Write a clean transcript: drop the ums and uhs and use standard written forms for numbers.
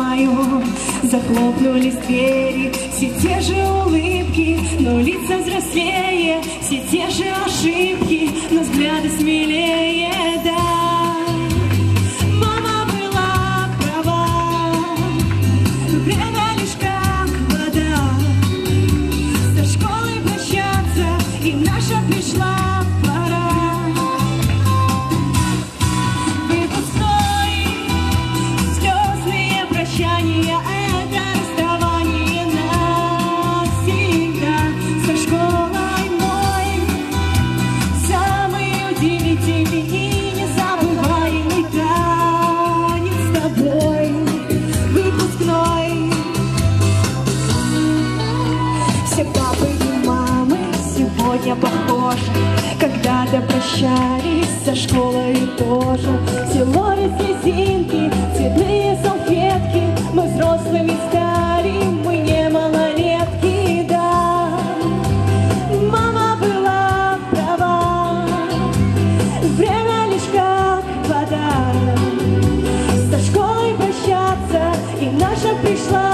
знаю, захлопнулись двери, все те же улыбки, но лица взрослее, все те же ошибки, но взгляды смелее, да. Мама была права, время лишь как вода. Со школой прощаться, и наша пришла пора. Выпускной, слезные прощания, это расставание навсегда. Со школой мой самый удивительный и незабываемый танец с тобой. Выпускной. Все папы и мамы сегодня похожи, когда-то прощались со школой тоже. Село и слезинки, цветные салфетки, мы взрослыми стали, мы не малолетки, да. Мама была права, время лишь как вода. Со школой прощаться, и наша пришла